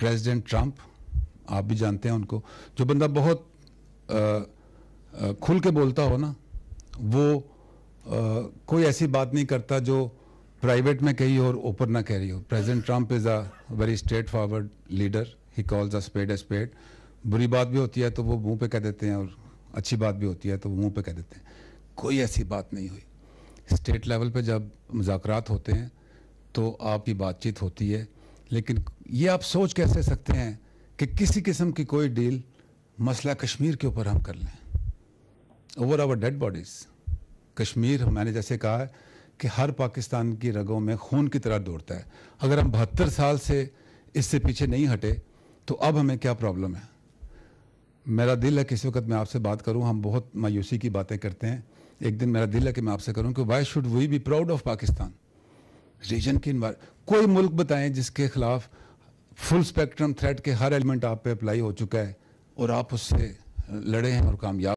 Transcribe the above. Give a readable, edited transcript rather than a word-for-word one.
President Trump, आप भी जानते हैं उनको, जो बंदा बहुत खुल के बोलता हो ना, वो कोई ऐसी बात नहीं करता जो प्राइवेट में कही और ऊपर ना कह रही हो। President Trump is a very straightforward leader, he calls a spade. बुरी बात भी होती है तो वो मुंह पे कह देते हैं, और अच्छी बात भी होती है तो वो मुंह पे कह देते हैं। कोई ऐसी बात नहीं हुई। स्टेट लेवल पे जब मुज़ाकरात होते हैं तो आपकी बातचीत होती है, लेकिन ये आप सोच कैसे सकते हैं कि किसी किस्म की कोई डील मसला कश्मीर के ऊपर हम कर लें, over our dead bodies. Kashmir, मैंने जैसे कहा है कि हर पाकिस्तान की रगों में खून की तरह दौड़ता है। अगर हम 72 साल से इससे पीछे नहीं हटे तो अब हमें क्या प्रॉब्लम है? मेरा दिल है कि इस वक्त मैं आपसे बात करूं, हम बहुत मायूसी की बातें करते हैं, एक दिन मेरा दिल है कि मैं आपसे करूं कि why should we be proud of Pakistan. Reason की कोई मुल्क बताएं जिसके खिलाफ फुल स्पेक्ट्रम थ्रेट के हर एलिमेंट आप पे अप्लाई हो चुका है और आप उससे लड़े हैं और कामयाब